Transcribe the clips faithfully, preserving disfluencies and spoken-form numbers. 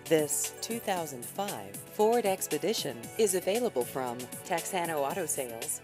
This two thousand five Ford Expedition is available from Texano Auto Sales.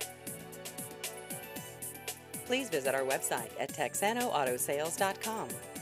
Please visit our website at Texano Auto Sales dot com.